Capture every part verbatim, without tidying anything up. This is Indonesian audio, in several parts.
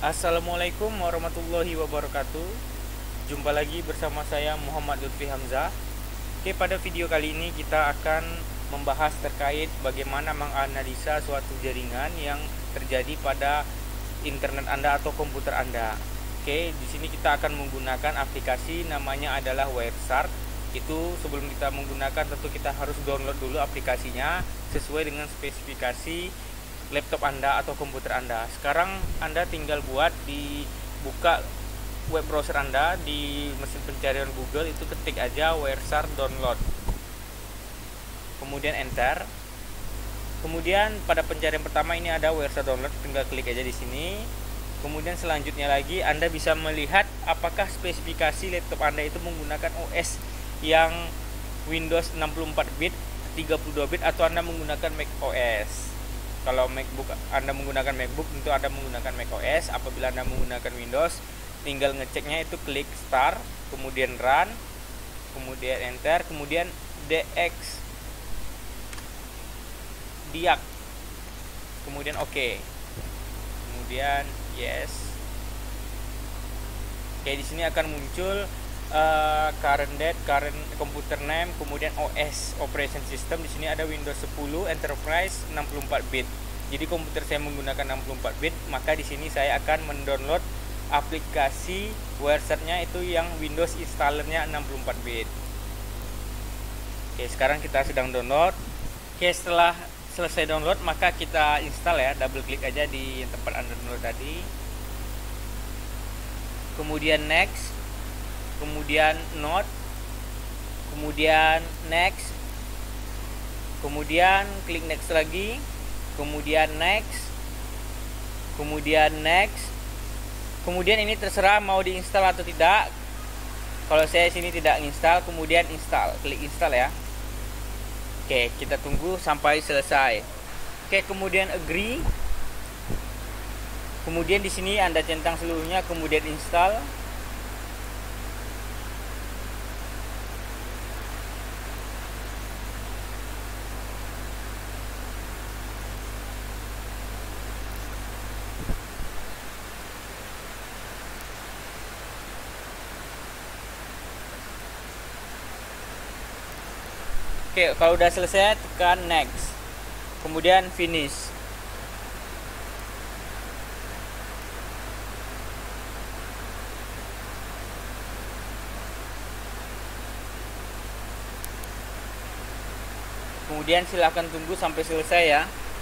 Assalamualaikum warahmatullahi wabarakatuh. Jumpa lagi bersama saya Muhammad Lutfi Hamzah. Oke, pada video kali ini kita akan membahas terkait bagaimana menganalisa suatu jaringan yang terjadi pada internet Anda atau komputer Anda. Oke, di sini kita akan menggunakan aplikasi namanya adalah Wireshark. Itu sebelum kita menggunakan tentu kita harus download dulu aplikasinya sesuai dengan spesifikasi laptop Anda atau komputer Anda. Sekarang Anda tinggal buat di buka web browser Anda di mesin pencarian Google, itu ketik aja Wireshark download. Kemudian enter. Kemudian pada pencarian pertama ini ada Wireshark download, tinggal klik aja di sini. Kemudian selanjutnya lagi Anda bisa melihat apakah spesifikasi laptop Anda itu menggunakan O S yang Windows enam puluh empat bit, tiga puluh dua bit, atau Anda menggunakan Mac O S. Kalau MacBook Anda menggunakan MacBook, tentu Anda menggunakan Mac O S. Apabila Anda menggunakan Windows, tinggal ngeceknya itu klik start, kemudian run, kemudian enter, kemudian dx diak, kemudian oke, okay. Kemudian yes. Oke, di sini akan muncul uh, current date, current computer name, kemudian O S operation system. Di sini ada Windows sepuluh Enterprise enam puluh empat bit. Jadi komputer saya menggunakan enam puluh empat bit, maka di sini saya akan mendownload aplikasi Wireshark-nya itu yang Windows installernya enam puluh empat bit. Oke, sekarang kita sedang download. Oke, setelah selesai download maka kita install ya, double klik aja di tempat Anda download tadi. Kemudian next, kemudian not, kemudian next, kemudian klik next lagi, kemudian next, kemudian next. Kemudian ini terserah mau diinstal atau tidak. Kalau saya sini tidak install, kemudian install, klik install ya. Oke, kita tunggu sampai selesai. Oke, kemudian agree. Kemudian di sini Anda centang seluruhnya, kemudian install. Oke, kalau udah selesai tekan next, kemudian finish. Kemudian silahkan tunggu sampai selesai ya.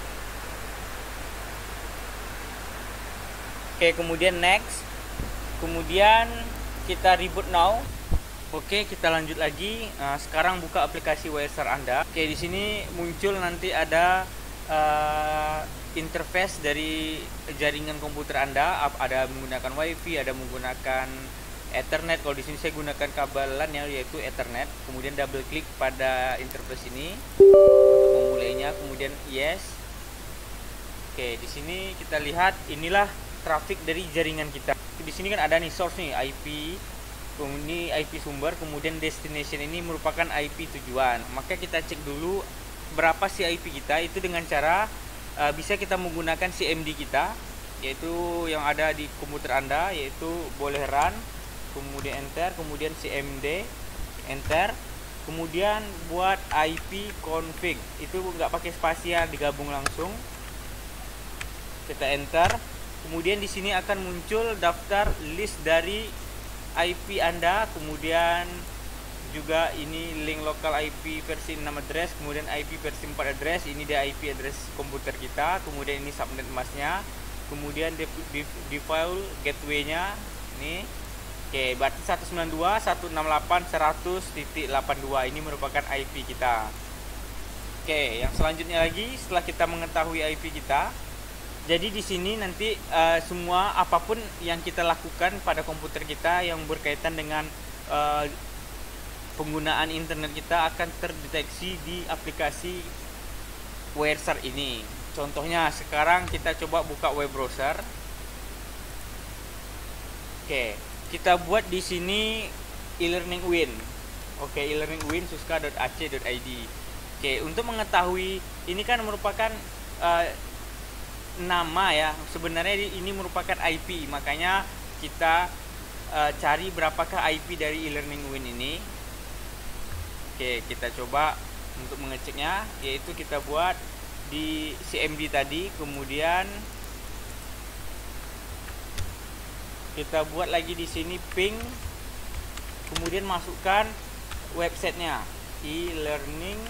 Oke, kemudian next, kemudian kita reboot now. Oke, kita lanjut lagi. Nah, sekarang buka aplikasi Wireshark Anda. Oke, di sini muncul nanti ada uh, interface dari jaringan komputer Anda. Ada menggunakan WiFi, ada menggunakan Ethernet. Kalau di sini saya gunakan kabel LAN ya, yaitu Ethernet. Kemudian double klik pada interface ini untuk memulainya. Kemudian yes. Oke, di sini kita lihat inilah traffic dari jaringan kita. Di sini kan ada nih source nih, I P. Ini I P sumber, kemudian destination ini merupakan I P tujuan. Maka kita cek dulu berapa sih I P kita, itu dengan cara uh, bisa kita menggunakan C M D kita, yaitu yang ada di komputer Anda, yaitu boleh run, kemudian enter, kemudian C M D, enter, kemudian buat I P config, itu nggak pakai spasial, digabung langsung. Kita enter, kemudian di sini akan muncul daftar list dari I P Anda, kemudian juga ini link lokal I P versi enam address, kemudian I P versi empat address, ini dia I P address komputer kita, kemudian ini subnet masknya, kemudian default gateway-nya ini. Oke, berarti seratus sembilan puluh dua titik seratus enam puluh delapan titik seratus titik delapan puluh dua ini merupakan I P kita. Oke, yang selanjutnya lagi setelah kita mengetahui I P kita, jadi di sini nanti uh, semua apapun yang kita lakukan pada komputer kita yang berkaitan dengan uh, penggunaan internet kita akan terdeteksi di aplikasi Wireshark ini. Contohnya sekarang kita coba buka web browser. Oke, kita buat di sini e-learning win. Oke, e-learning win suska dot a c dot i d. Oke, untuk mengetahui ini kan merupakan uh, nama ya. Sebenarnya ini merupakan I P, makanya kita uh, cari berapakah I P dari e-learning win ini. Oke, kita coba untuk mengeceknya, yaitu kita buat di C M D tadi, kemudian kita buat lagi di sini ping, kemudian masukkan websitenya e-learning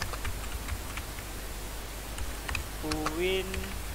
win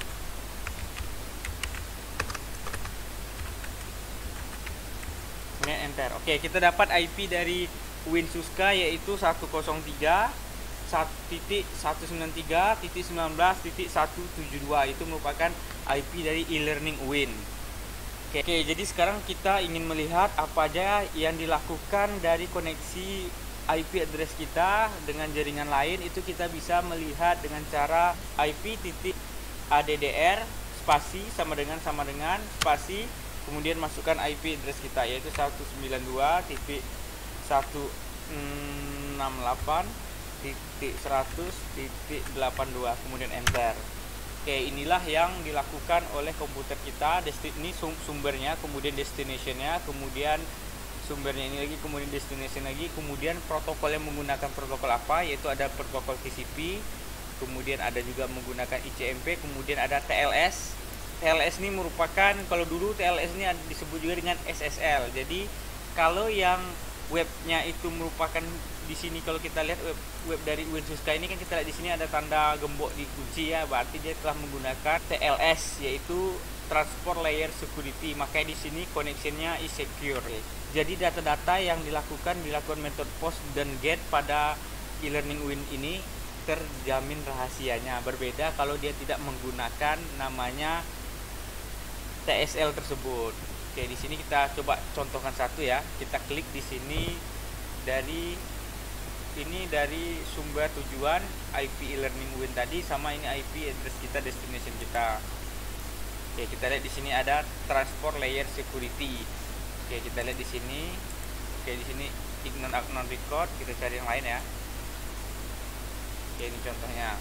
kemudian enter. Oke, kita dapat I P dari Winsuska yaitu seratus tiga titik seratus sembilan puluh tiga titik sembilan belas titik seratus tujuh puluh dua. Itu merupakan I P dari e-learning win. Oke, Oke, jadi sekarang kita ingin melihat apa aja yang dilakukan dari koneksi I P address kita dengan jaringan lain. Itu kita bisa melihat dengan cara I P titik addr spasi sama dengan sama dengan spasi, kemudian masukkan I P address kita yaitu seratus sembilan puluh dua titik seratus enam puluh delapan titik seratus titik delapan puluh dua, kemudian enter. Oke, inilah yang dilakukan oleh komputer kita. Ini sumbernya, kemudian destinationnya, kemudian sumbernya ini lagi, kemudian destination lagi, kemudian protokol yang menggunakan protokol apa, yaitu ada protokol T C P, kemudian ada juga menggunakan I C M P, kemudian ada T L S. T L S ini merupakan, kalau dulu T L S ini disebut juga dengan S S L. Jadi kalau yang webnya itu merupakan di sini, kalau kita lihat web, web dari Winsuska ini kan kita lihat di sini ada tanda gembok di kunci ya, berarti dia telah menggunakan T L S yaitu Transport Layer Security. Makanya di sini connectionnya is secure. Jadi data-data yang dilakukan dilakukan metode post dan get pada e-learning win ini terjamin rahasianya. Berbeda kalau dia tidak menggunakan namanya T S L tersebut. Oke, di sini kita coba contohkan satu ya. Kita klik di sini dari ini dari sumber tujuan I P e-learning win tadi sama ini I P address kita, destination kita. Oke, kita lihat di sini ada Transport Layer Security. Oke, kita lihat di sini. Oke, di sini ignore non record, kita cari yang lain ya. Oke, ini contohnya.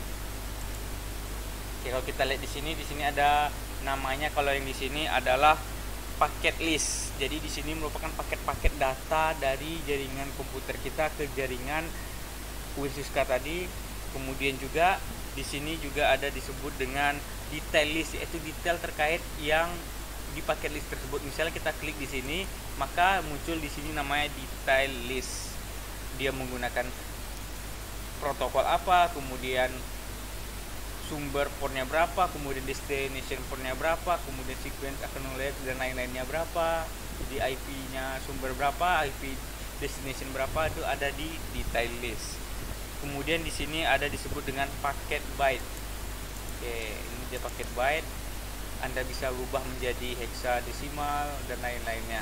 Oke, kalau kita lihat di sini, di sini ada namanya, kalau yang di sini adalah paket list. Jadi di sini merupakan paket-paket data dari jaringan komputer kita ke jaringan Winsuska tadi. Kemudian juga di sini juga ada disebut dengan detail list, yaitu detail terkait yang di paket list tersebut. Misalnya kita klik di sini, maka muncul di sini namanya detail list. Dia menggunakan protokol apa, kemudian sumber portnya berapa, kemudian destination portnya berapa, kemudian sequence acknowledge dan lain-lainnya berapa, jadi I P-nya sumber berapa, I P destination berapa, itu ada di detail list. Kemudian di sini ada disebut dengan paket byte. Oke, ini dia paket byte. Anda bisa ubah menjadi hexadesimal dan lain-lainnya.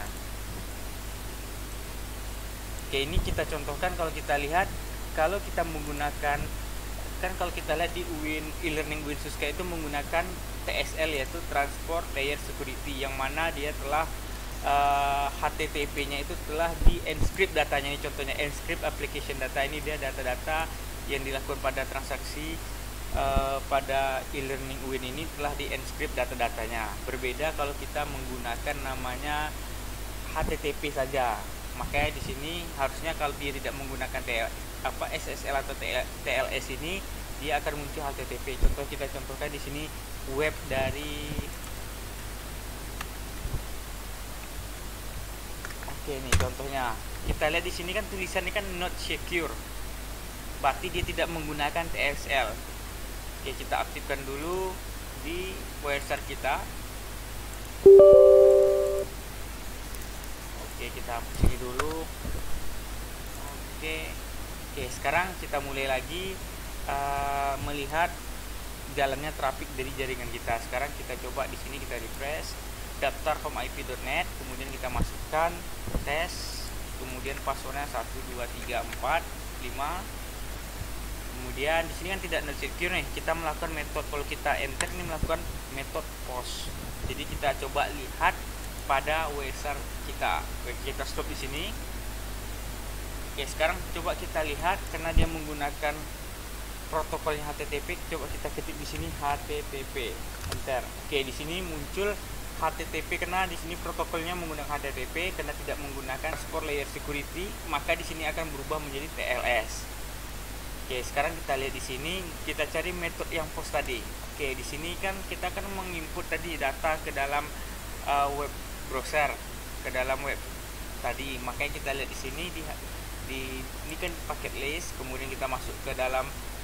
Oke, ini kita contohkan kalau kita lihat, kalau kita menggunakan, kan kalau kita lihat di Win e-learning Winsuska itu menggunakan T S L yaitu Transport Layer Security, yang mana dia telah uh, H T T P-nya itu telah di encrypt datanya. Ini contohnya encrypt application data, ini dia data-data yang dilakukan pada transaksi uh, pada e-learning Win ini telah di encrypt data-datanya. Berbeda kalau kita menggunakan namanya H T T P saja. Makanya di sini harusnya kalau dia tidak menggunakan T L, apa S S L atau T L S ini, dia akan muncul H T T P. Contoh kita contohkan di sini web dari, oke nih contohnya. Kita lihat di sini kan tulisannya kan not secure. Berarti dia tidak menggunakan T S L. Oke, kita aktifkan dulu di website kita. Oke, kita hapus ini dulu. Oke. Oke, sekarang kita mulai lagi uh, melihat jalannya traffic dari jaringan kita. Sekarang kita coba di sini, kita refresh daftar home I P dot net, kemudian kita masukkan tes, kemudian passwordnya satu dua tiga empat lima. Kemudian di sini kan tidak not secure nih. Kita melakukan metode, kalau kita enter ini melakukan metode post. Jadi kita coba lihat pada website kita. Oke, kita stop di sini. Oke, sekarang coba kita lihat, karena dia menggunakan protokolnya H T T P, coba kita ketik di sini H T T P, enter. Oke, di sini muncul H T T P karena di sini protokolnya menggunakan H T T P karena tidak menggunakan transport layer security, maka di sini akan berubah menjadi T L S. Oke, sekarang kita lihat di sini, kita cari metode yang post tadi. Oke, di sini kan kita akan menginput tadi data ke dalam uh, web browser, ke dalam web tadi. Makanya kita lihat di sini di, di ini kan paket list, kemudian kita masuk ke dalam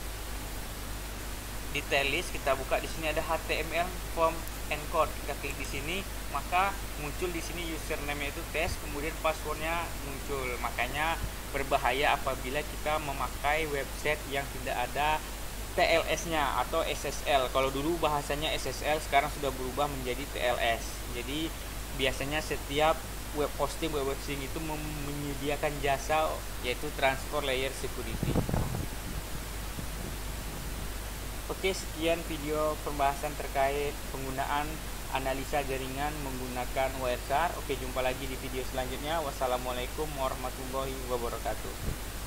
detail list, kita buka di sini ada H T M L form encode. Kita klik di sini, maka muncul di sini username itu test, kemudian passwordnya muncul. Makanya berbahaya apabila kita memakai website yang tidak ada T L S-nya atau S S L. Kalau dulu bahasanya S S L, sekarang sudah berubah menjadi T L S. Jadi biasanya setiap web hosting, web hosting itu menyediakan jasa yaitu transport layer security. Oke, sekian video pembahasan terkait penggunaan analisa jaringan menggunakan Wireshark. Oke, jumpa lagi di video selanjutnya. Wassalamualaikum warahmatullahi wabarakatuh.